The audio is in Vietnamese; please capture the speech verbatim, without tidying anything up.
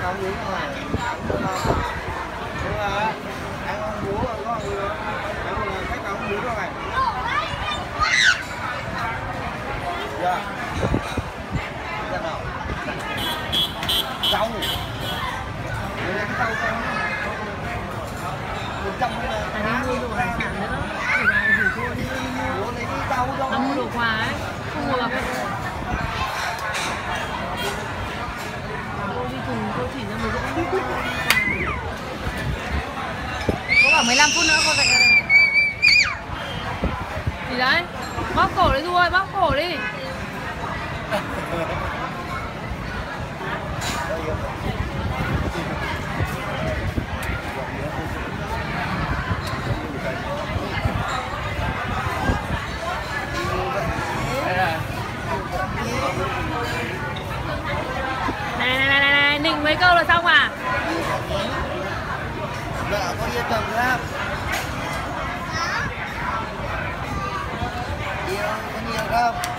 không uống rồi. Đúng không? Đúng rồi. Ăn con búa rồi có người ăn rồi khách nào không búa rồi này. Dạ. Ra nào. Rau. Đây là cái rau không? một trăm là anh đi mua đồ hải sản nữa đó. Thử này thử thôi đi mua. Ủa lấy cái rau đâu? Nó mua đồ quà ấy. Không mua gặp. Cô đi cùng cô chỉ cho người dẫn. Có bảo mười lăm phút nữa cô dậy. Gì đấy? Bóp cổ đi thôi, bóp cổ đi. Này này này này, nịnh mấy câu là xong à? Dạ, con yêu chồng ra. Yêu, con yêu không?